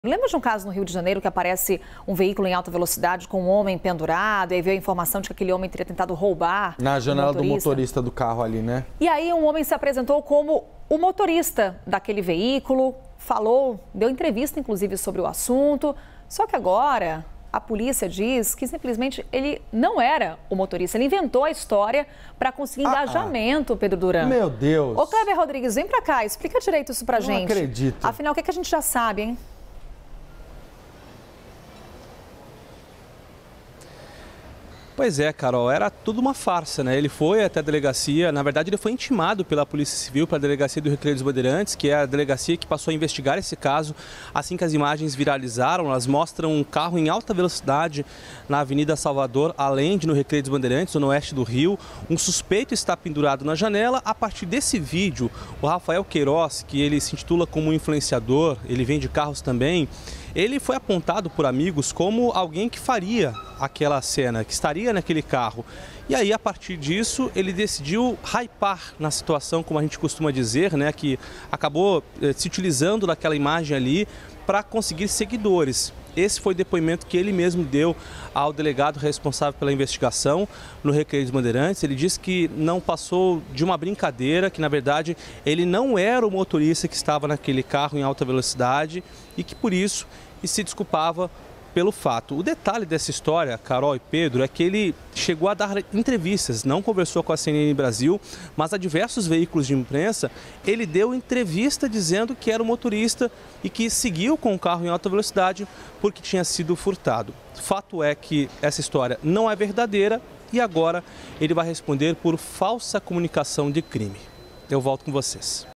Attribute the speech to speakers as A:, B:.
A: Lembra de um caso no Rio de Janeiro que aparece um veículo em alta velocidade com um homem pendurado e aí veio a informação de que aquele homem teria tentado roubar
B: na janela do motorista do carro ali, né?
A: E aí um homem se apresentou como o motorista daquele veículo, falou, deu entrevista inclusive sobre o assunto, só que agora a polícia diz que simplesmente ele não era o motorista, ele inventou a história para conseguir engajamento, Pedro Duran.
B: Meu Deus!
A: Ô Cleber Rodrigues, vem pra cá, explica direito isso pra gente.
B: Não acredito.
A: Afinal, o que a gente já sabe, hein?
C: Pois é, Carol, era tudo uma farsa, né? Ele foi até a delegacia, na verdade ele foi intimado pela Polícia Civil para a delegacia do Recreio dos Bandeirantes, que é a delegacia que passou a investigar esse caso. Assim que as imagens viralizaram, elas mostram um carro em alta velocidade na Avenida Salvador Allende, no Recreio dos Bandeirantes, no oeste do Rio. Um suspeito está pendurado na janela. A partir desse vídeo, o Rafael Queiroz, que ele se intitula como influenciador, ele vende carros também, ele foi apontado por amigos como alguém que faria aquela cena, que estaria naquele carro. E aí, a partir disso, ele decidiu hypar na situação, como a gente costuma dizer, né, que acabou se utilizando daquela imagem ali para conseguir seguidores. Esse foi o depoimento que ele mesmo deu ao delegado responsável pela investigação no Recreio dos Bandeirantes. Ele disse que não passou de uma brincadeira, que na verdade ele não era o motorista que estava naquele carro em alta velocidade e que por isso se desculpava pelo fato. O detalhe dessa história, Carol e Pedro, é que ele chegou a dar entrevistas, não conversou com a CNN Brasil, mas a diversos veículos de imprensa, ele deu entrevista dizendo que era o motorista e que seguiu com o carro em alta velocidade porque tinha sido furtado. Fato é que essa história não é verdadeira e agora ele vai responder por falsa comunicação de crime. Eu volto com vocês.